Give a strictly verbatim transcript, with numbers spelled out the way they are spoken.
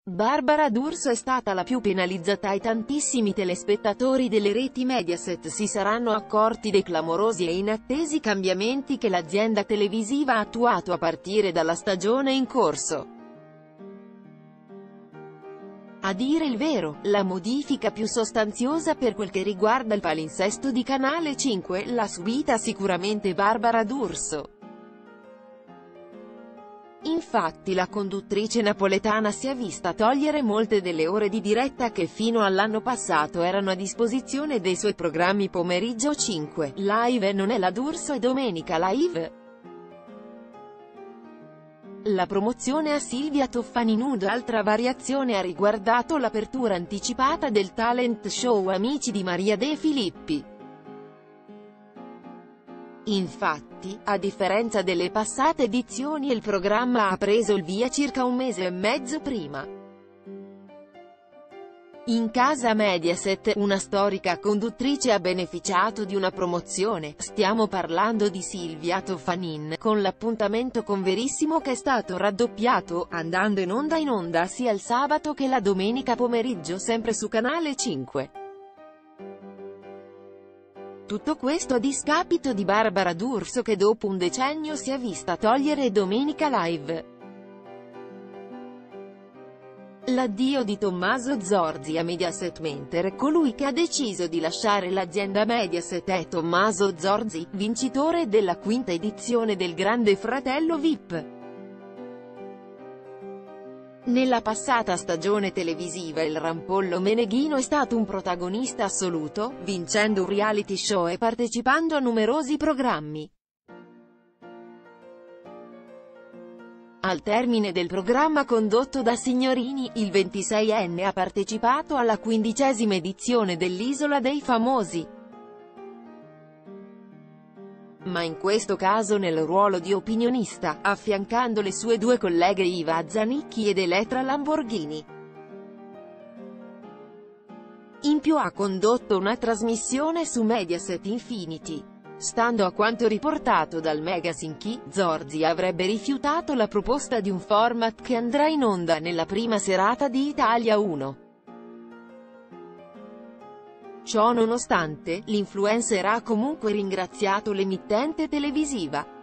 Barbara D'Urso è stata la più penalizzata e tantissimi telespettatori delle reti Mediaset si saranno accorti dei clamorosi e inattesi cambiamenti che l'azienda televisiva ha attuato a partire dalla stagione in corso. A dire il vero, la modifica più sostanziosa per quel che riguarda il palinsesto di Canale cinque l'ha subita sicuramente Barbara D'Urso. Infatti la conduttrice napoletana si è vista togliere molte delle ore di diretta che fino all'anno passato erano a disposizione dei suoi programmi Pomeriggio cinque Live e Non è la D'Urso e Domenica Live. La promozione a Silvia Toffanin. Un'altra variazione ha riguardato l'apertura anticipata del talent show Amici di Maria De Filippi. Infatti, a differenza delle passate edizioni, il programma ha preso il via circa un mese e mezzo prima. In casa Mediaset, una storica conduttrice ha beneficiato di una promozione, stiamo parlando di Silvia Toffanin, con l'appuntamento con Verissimo che è stato raddoppiato, andando in onda in onda sia il sabato che la domenica pomeriggio sempre su Canale cinque. Tutto questo a discapito di Barbara D'Urso che dopo un decennio si è vista togliere Domenica Live. L'addio di Tommaso Zorzi a Mediaset. Mentre colui che ha deciso di lasciare l'azienda Mediaset è Tommaso Zorzi, vincitore della quinta edizione del Grande Fratello V I P. Nella passata stagione televisiva il rampollo meneghino è stato un protagonista assoluto, vincendo un reality show e partecipando a numerosi programmi. Al termine del programma condotto da Signorini, il ventiseienne ha partecipato alla quindicesima edizione dell'Isola dei Famosi. Ma in questo caso nel ruolo di opinionista, affiancando le sue due colleghe Iva Zanicchi ed Elettra Lamborghini. In più ha condotto una trasmissione su Mediaset Infinity. Stando a quanto riportato dal magazine Chi, Zorzi avrebbe rifiutato la proposta di un format che andrà in onda nella prima serata di Italia uno. Ciò nonostante, l'influencer ha comunque ringraziato l'emittente televisiva.